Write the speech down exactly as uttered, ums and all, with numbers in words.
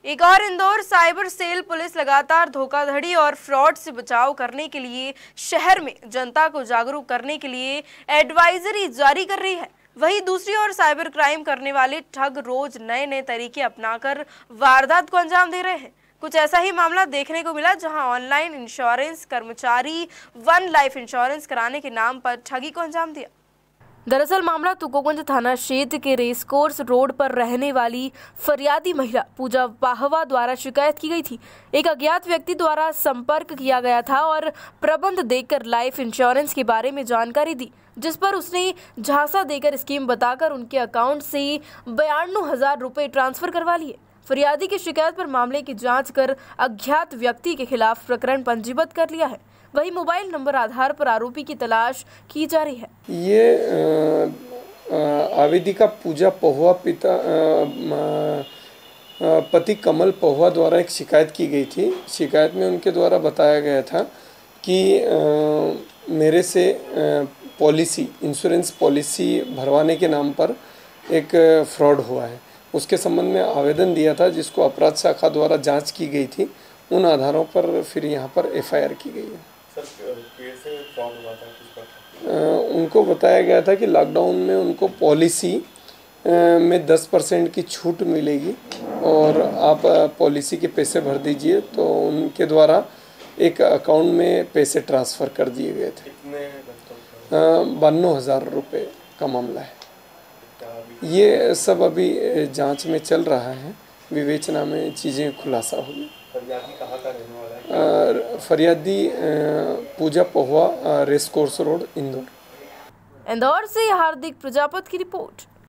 एक और Indore cyber cell police लगातार धोखाधड़ी और फ्रॉड से बचाव करने के लिए शहर में जनता को जागरूक करने के लिए एडवाइजरी जारी कर रही है। वहीं दूसरी ओर साइबर क्राइम करने वाले ठग रोज नए नए तरीके अपनाकर वारदात को अंजाम दे रहे हैं। कुछ ऐसा ही मामला देखने को मिला जहां ऑनलाइन इंश्योरेंस कर्मचारी वन लाइफ इंश्योरेंस कराने के नाम पर ठगी को अंजाम दिया। दरअसल मामला तुकोगंज थाना क्षेत्र के रेसकोर्स रोड पर रहने वाली फरियादी महिला पूजा वाहवा द्वारा शिकायत की गई थी। एक अज्ञात व्यक्ति द्वारा संपर्क किया गया था और प्रबंध देकर लाइफ इंश्योरेंस के बारे में जानकारी दी, जिस पर उसने झांसा देकर स्कीम बताकर उनके अकाउंट से बयानवे हजार रुपए ट्रांसफर करवा लिए। फरियादी की शिकायत पर मामले की जांच कर अज्ञात व्यक्ति के खिलाफ प्रकरण पंजीबद्ध कर लिया है। वही मोबाइल नंबर आधार पर आरोपी की तलाश की जा रही है। ये आवेदिका पूजा पहुआ पिता आ, आ, पति कमल पहुआ द्वारा एक शिकायत की गई थी। शिकायत में उनके द्वारा बताया गया था कि आ, मेरे से पॉलिसी इंश्योरेंस पॉलिसी भरवाने के नाम पर एक फ्रॉड हुआ है। उसके संबंध में आवेदन दिया था, जिसको अपराध शाखा द्वारा जांच की गई थी। उन आधारों पर फिर यहाँ पर एफ आई आर की गई है। सर, कैसे फ्रॉड हुआ था, किस पर? उनको बताया गया था कि लॉकडाउन में उनको पॉलिसी में दस परसेंट की छूट मिलेगी और आप पॉलिसी के पैसे भर दीजिए, तो उनके द्वारा एक अकाउंट में पैसे ट्रांसफ़र कर दिए गए थे। कितने? बानवे हज़ार रुपये का मामला है। ये सब अभी जांच में चल रहा है, विवेचना में चीज़ें खुलासा होगी। फरियादी कहाँ का रहने वाला है? फरियादी पूजा पहुआ रेसकोर्स रोड इंदौर। इंदौर से हार्दिक प्रजापति की रिपोर्ट।